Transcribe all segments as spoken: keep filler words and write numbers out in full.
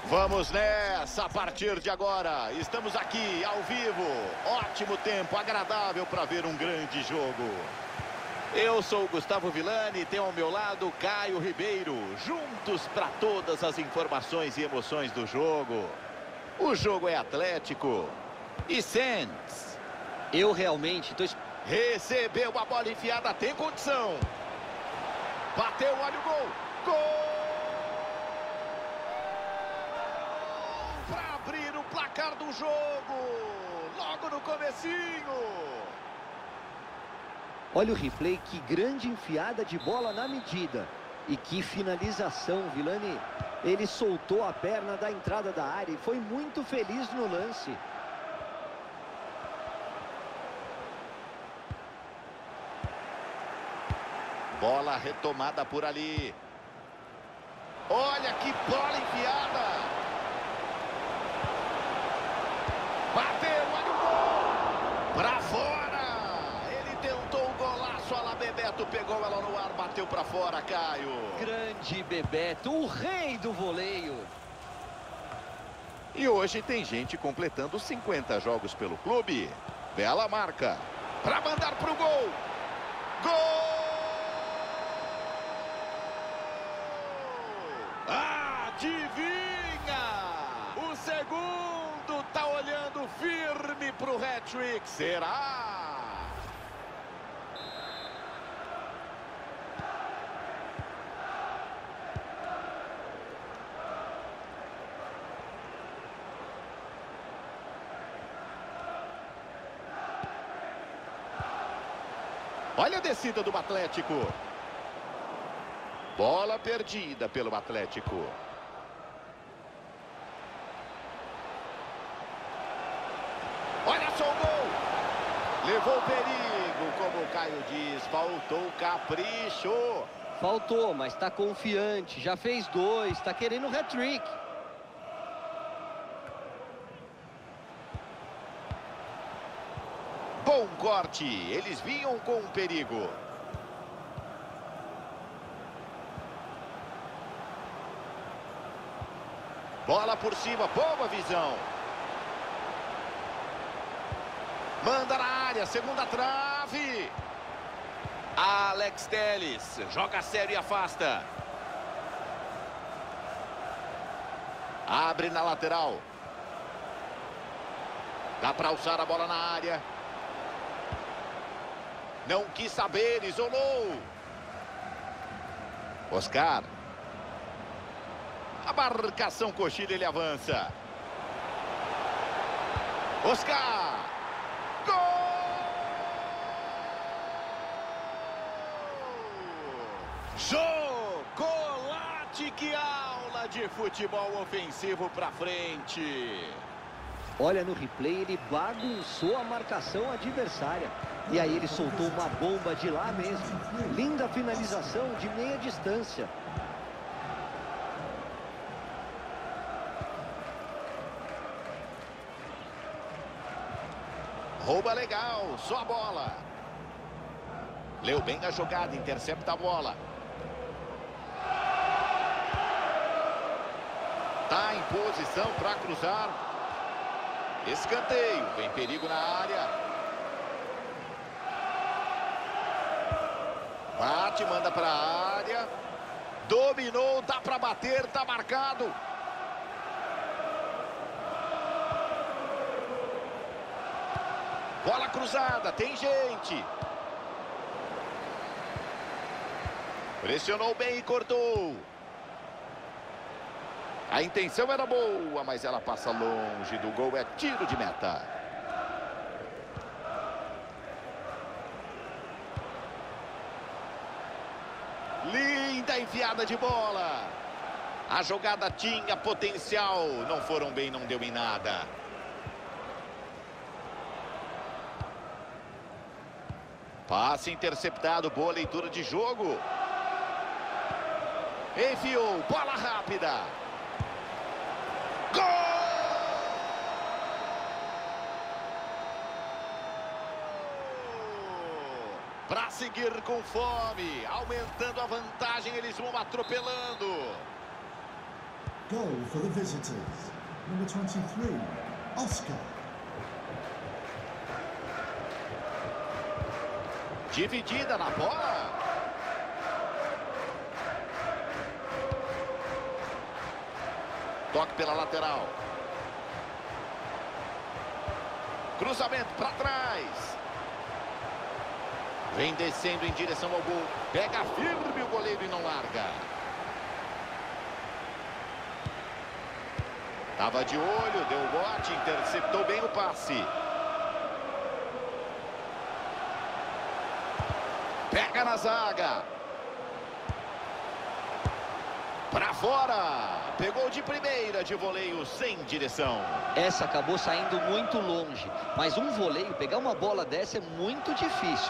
Vamos nessa a partir de agora. Estamos aqui ao vivo. Ótimo tempo, agradável para ver um grande jogo. Eu sou o Gustavo Villani e tenho ao meu lado Caio Ribeiro. Juntos para todas as informações e emoções do jogo. O jogo é Atlético e Santos. Eu realmente estou... Recebeu a bola enfiada, tem condição. Bateu, olha o gol. Gol! Para abrir o placar do jogo. Logo no comecinho. Olha o replay, que grande enfiada de bola na medida. E que finalização, Villani. Ele soltou a perna da entrada da área e foi muito feliz no lance. Bola retomada por ali. Olha que bola enfiada. Bateu, olha o gol. Pra fora. Ele tentou um golaço, a lá Bebeto pegou ela no ar, bateu pra fora, Caio. Grande Bebeto, o rei do voleio. E hoje tem gente completando cinquenta jogos pelo clube. Bela marca. Pra mandar pro gol. Gol! Adivinha! O segundo tá olhando firme pro hat-trick. Será? Olha a descida do Atlético. Bola perdida pelo Atlético. Olha só o gol. Levou perigo, como o Caio diz. Faltou capricho. Faltou, mas está confiante. Já fez dois, está querendo hat-trick. Bom corte. Eles vinham com perigo. Bola por cima, boa visão. Manda na área, segunda trave. Alex Telles, joga sério e afasta. Abre na lateral. Dá para alçar a bola na área. Não quis saber, isolou. Oscar. A marcação coxilha, ele avança. Oscar. Gol! Chocolate, que aula de futebol ofensivo pra frente. Olha no replay, ele bagunçou a marcação adversária. E aí ele soltou uma bomba de lá mesmo. Linda finalização de meia distância. Rouba legal, só a bola. Leu bem a jogada, intercepta a bola. Tá em posição para cruzar. Escanteio, vem perigo na área. Bate, manda para a área. Dominou, dá para bater, tá marcado. Bola cruzada, tem gente. Pressionou bem e cortou. A intenção era boa, mas ela passa longe do gol. É tiro de meta. Linda enfiada de bola. A jogada tinha potencial. Não foram bem, não deu em nada. Passe interceptado, boa leitura de jogo. Enfiou, bola rápida. Gol! Para seguir com fome, aumentando a vantagem, eles vão atropelando. Goal for the visitors. Number twenty-three, Oscar. Dividida na bola. Toque pela lateral. Cruzamento para trás. Vem descendo em direção ao gol. Pega firme o goleiro e não larga. Tava de olho, deu o bote, interceptou bem o passe. Pega na zaga. Pra fora. Pegou de primeira de voleio sem direção. Essa acabou saindo muito longe. Mas um voleio, pegar uma bola dessa é muito difícil.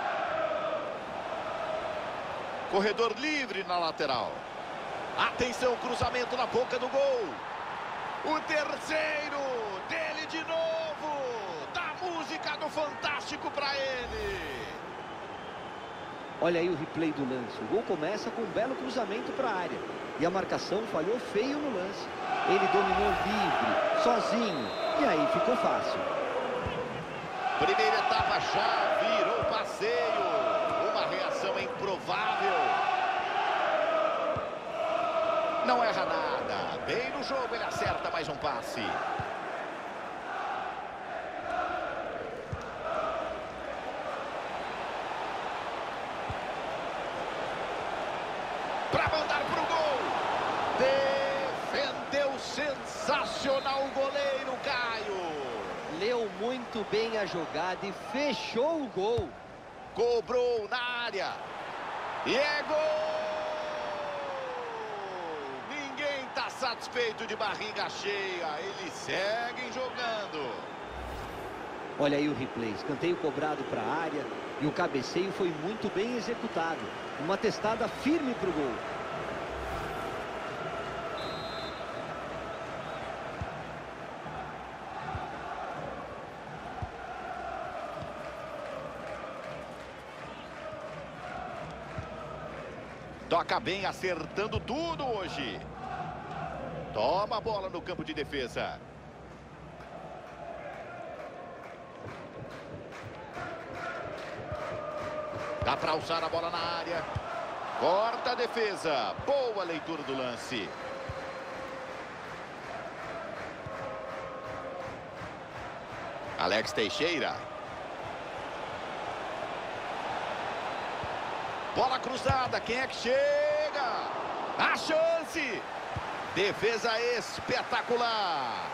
Corredor livre na lateral. Atenção, cruzamento na boca do gol. O terceiro dele de novo. Dá música do Fantástico para ele. Olha aí o replay do lance. O gol começa com um belo cruzamento para a área. E a marcação falhou feio no lance. Ele dominou livre, sozinho. E aí ficou fácil. Primeira etapa já virou passeio. Uma reação improvável. Não erra nada. Bem no jogo ele acerta mais um passe. Para mandar para o gol. Defendeu sensacional o goleiro Caio. Leu muito bem a jogada e fechou o gol. Cobrou na área. E é gol! Ninguém está satisfeito de barriga cheia. Eles seguem jogando. Olha aí o replay. Escanteio cobrado para a área. E o cabeceio foi muito bem executado. Uma testada firme para o gol. Toca bem, acertando tudo hoje. Toma a bola no campo de defesa. Dá para alçar a bola na área. Corta a defesa. Boa leitura do lance. Alex Teixeira. Bola cruzada. Quem é que chega? A chance. Defesa espetacular.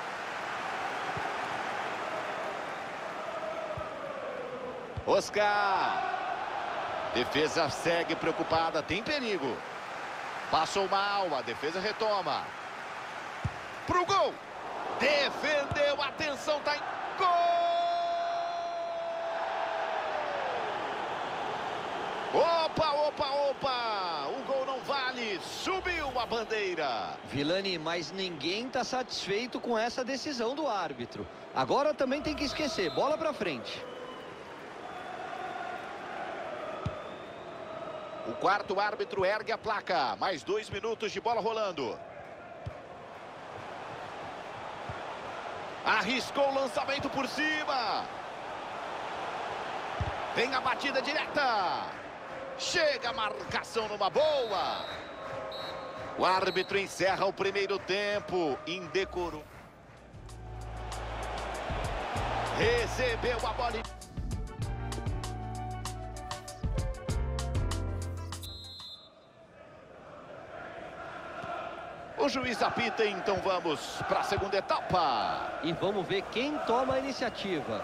Oscar. Defesa segue preocupada, tem perigo. Passou mal, a defesa retoma. Pro gol. Defendeu, atenção, tá em gol! Opa, opa, opa! O gol não vale, subiu a bandeira. Vilani, mas ninguém está satisfeito com essa decisão do árbitro. Agora também tem que esquecer, bola pra frente. O quarto árbitro ergue a placa. Mais dois minutos de bola rolando. Arriscou o lançamento por cima. Tem a batida direta. Chega a marcação numa boa. O árbitro encerra o primeiro tempo. Indecoro. Recebeu a bola. O juiz apita, então vamos para a segunda etapa. E vamos ver quem toma a iniciativa.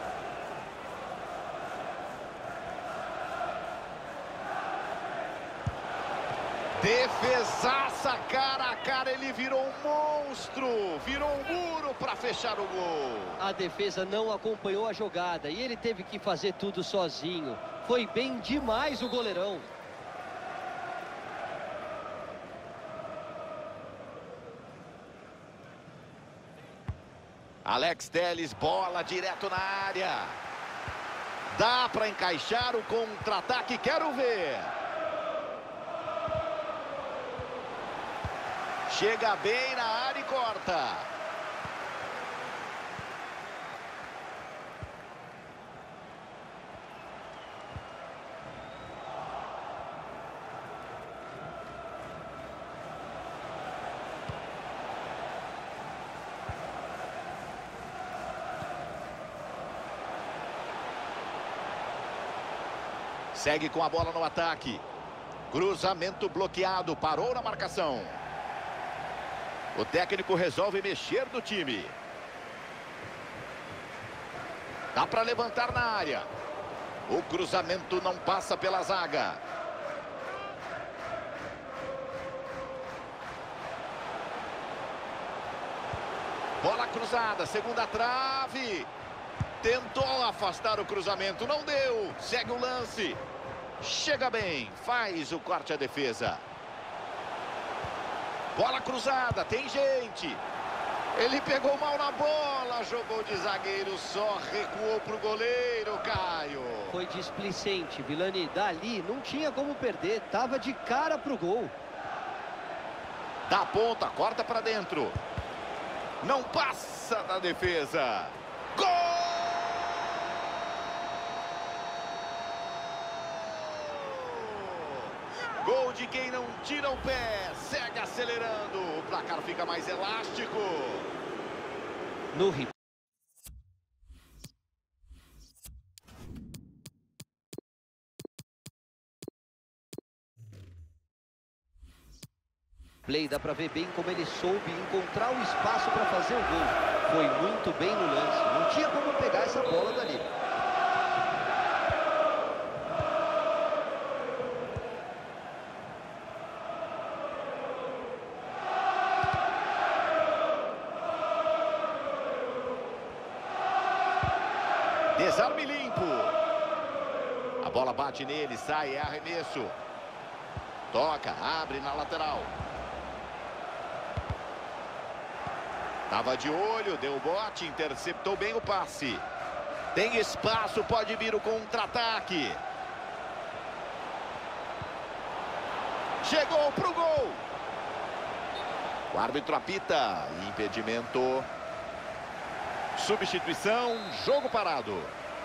Defesaça, cara a cara, ele virou um monstro. Virou um muro para fechar o gol. A defesa não acompanhou a jogada e ele teve que fazer tudo sozinho. Foi bem demais o goleirão. Alex Telles, bola direto na área. Dá para encaixar o contra-ataque, quero ver. Chega bem na área e corta. Segue com a bola no ataque. Cruzamento bloqueado, parou na marcação. O técnico resolve mexer no time. Dá para levantar na área. O cruzamento não passa pela zaga. Bola cruzada, segunda trave. Tentou afastar o cruzamento, não deu. Segue o lance. Chega bem, faz o corte à defesa. Bola cruzada, tem gente. Ele pegou mal na bola, jogou de zagueiro, só recuou pro goleiro, Caio. Foi displicente, Vilani. Dali não tinha como perder, tava de cara pro gol. Da ponta, corta pra dentro. Não passa da defesa. Gol! Gol de quem não tira o pé, segue acelerando, o placar fica mais elástico. No replay dá pra ver bem como ele soube encontrar o espaço para fazer o gol. Foi muito bem no lance, não tinha como pegar essa bola dali. Desarme limpo. A bola bate nele, sai, é arremesso. Toca, abre na lateral. Tava de olho, deu o bote, interceptou bem o passe. Tem espaço, pode vir o contra-ataque. Chegou pro gol. O árbitro apita, impedimento. Substituição, jogo parado.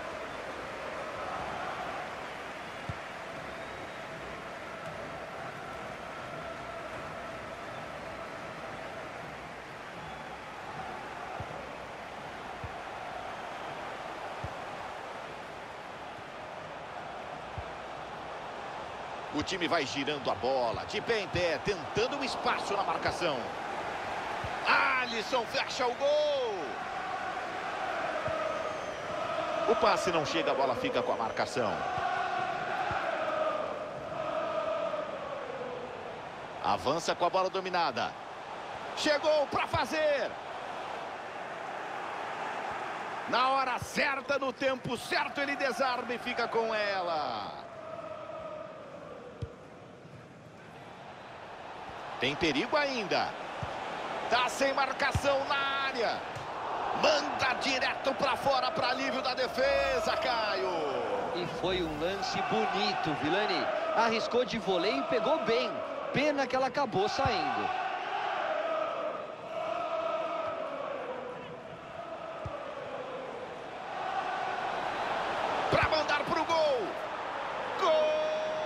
O time vai girando a bola, de pé em pé, tentando um espaço na marcação. Alisson fecha o gol. O passe não chega, a bola fica com a marcação. Avança com a bola dominada. Chegou para fazer. Na hora certa, no tempo certo, ele desarma e fica com ela. Tem perigo ainda. Tá sem marcação na área. Manda direto para fora para alívio da defesa, Caio. E foi um lance bonito, Vilani. Arriscou de voleio e pegou bem. Pena que ela acabou saindo. Para mandar pro gol. Gol!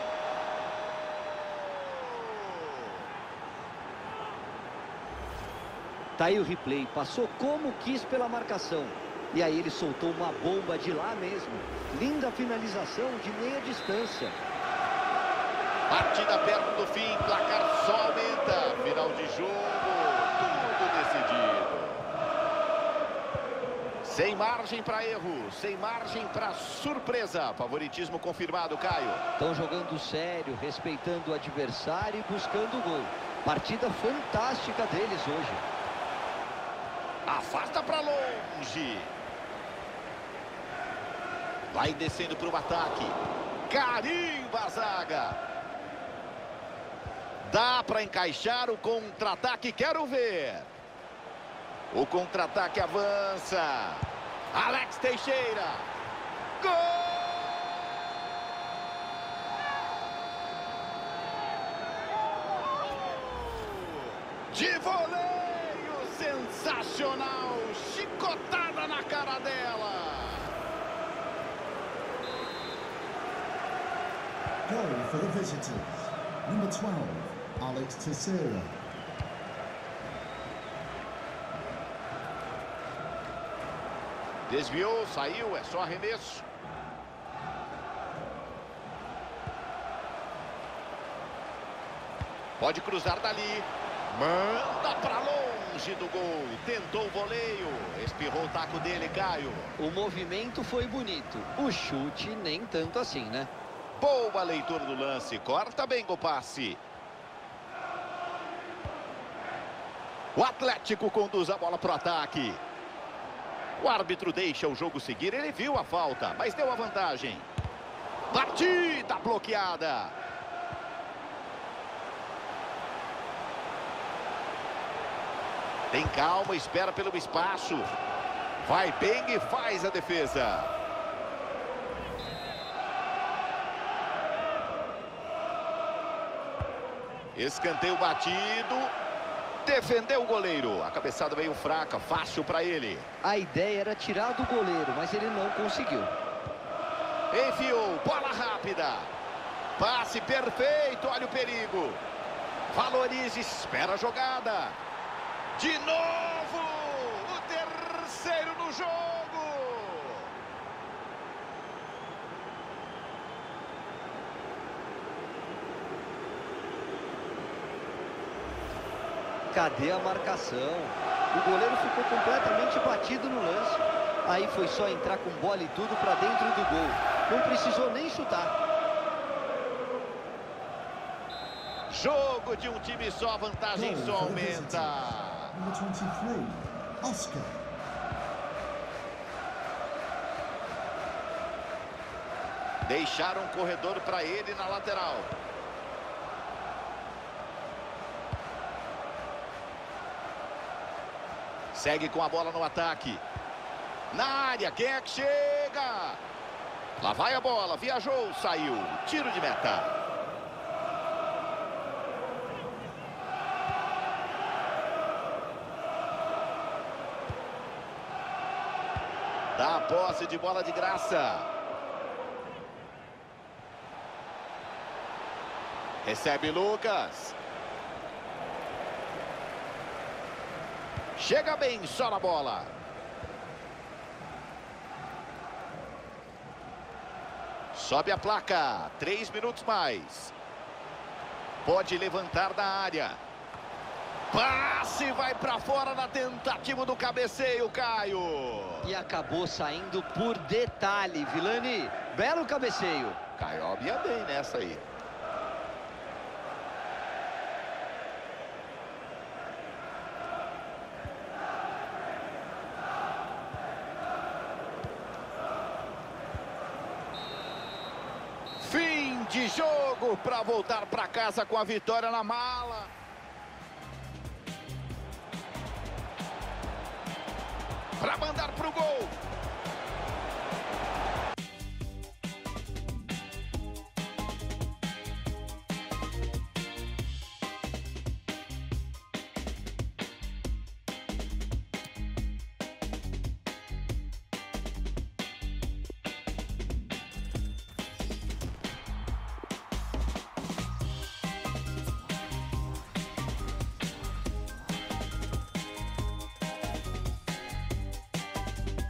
Tá aí o replay, passou como quis pela marcação. E aí ele soltou uma bomba de lá mesmo. Linda finalização de meia distância. Partida perto do fim, placar só aumenta. Final de jogo, tudo decidido. Sem margem para erro, sem margem para surpresa. Favoritismo confirmado, Caio. Estão jogando sério, respeitando o adversário e buscando o gol. Partida fantástica deles hoje. Afasta para longe. Vai descendo para o ataque. Carimba a zaga. Dá para encaixar o contra-ataque, quero ver. O contra-ataque avança. Alex Teixeira. Gol! De voleio, sensacional, chicotada na cara dela. Goal for the visitors. Number twelve, Alex Teixeira. Desviou, saiu, é só arremesso. Pode cruzar dali. Manda pra longe do gol. Tentou o voleio. Espirrou o taco dele, Caio. O movimento foi bonito. O chute nem tanto assim, né? Boa leitura do lance. Corta bem o passe. O Atlético conduz a bola pro ataque. O árbitro deixa o jogo seguir. Ele viu a falta, mas deu a vantagem. Partida bloqueada. Tem calma, espera pelo espaço. Vai bem e faz a defesa. Escanteio batido. Defendeu o goleiro. A cabeçada veio fraca, fácil para ele. A ideia era tirar do goleiro, mas ele não conseguiu. Enfiou, bola rápida. Passe perfeito, olha o perigo. Valorize, espera a jogada. De novo, o terceiro no jogo. Cadê a marcação? O goleiro ficou completamente batido no lance. Aí foi só entrar com bola e tudo para dentro do gol. Não precisou nem chutar. Jogo de um time só, a vantagem só aumenta. Number twenty-three, Oscar. Deixaram um corredor para ele na lateral. Segue com a bola no ataque. Na área, quem é que chega? Lá vai a bola, viajou, saiu. Tiro de meta. Dá a posse de bola de graça. Recebe Lucas. Chega bem, só na bola. Sobe a placa. Três minutos mais. Pode levantar da área. Passe vai para fora na tentativa do cabeceio, Caio. E acabou saindo por detalhe, Vilani. Belo cabeceio. Caio ia bem nessa aí. Fim de jogo para voltar para casa com a vitória na mala. Para mandar pro gol.